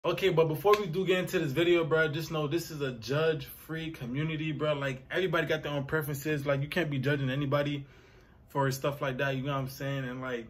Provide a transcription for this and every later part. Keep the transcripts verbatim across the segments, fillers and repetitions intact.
Okay, but before we do get into this video, bro, just know this is a judge-free community, bro. Like, everybody got their own preferences. Like, you can't be judging anybody for stuff like that, you know what I'm saying? And, like...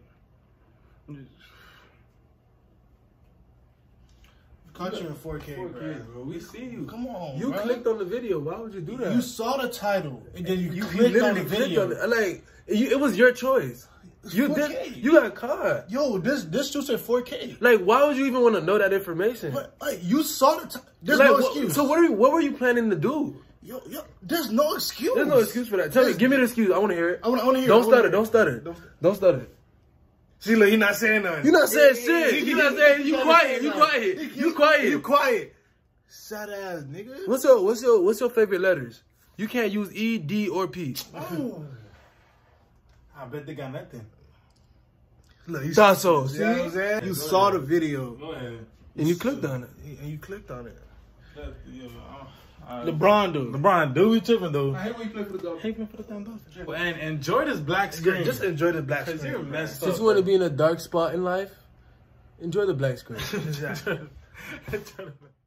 Caught you in four K, four K, bro. bro. We see you. Come on, You bro. clicked on the video. Why would you do that? You saw the title, and then you, You, clicked you on the literally video. clicked on it. Like, you, it was your choice. You four K. did. You got caught. Yo, this this just said four K. Like, why would you even want to know that information? But like, you saw the title. There's Like, no what- excuse. So what are you, what were you planning to do? Yo, yo, there's no excuse. There's no excuse for that. Tell There's, me, give me the excuse. I want to hear it. I want to hear. Don't I wanna stutter. hear. Don't stutter. Don't, Don't stutter. see, look, you're not saying nothing. You're not saying He- shit. he- You're he- not saying. he- You he- quiet. he- You he- quiet. he- You quiet. You quiet. Sad ass nigga. What's your What's your What's your favorite letters? You can't use E, D, or P. Oh. I bet they got nothing. Look, you Tasso, see what I'm see? saying? You Go saw ahead. the video. Go ahead. And you clicked on it. And you clicked on it. That, yeah, uh, LeBron do. LeBron do. We tripping, though. I hate when you play for the dog. Hey, man, put it down, though. Well, and enjoy this black screen. Just enjoy the black Because screen. you're man. messed up. Since you want to be in a dark spot in life, enjoy the black screen. Exactly. Exactly.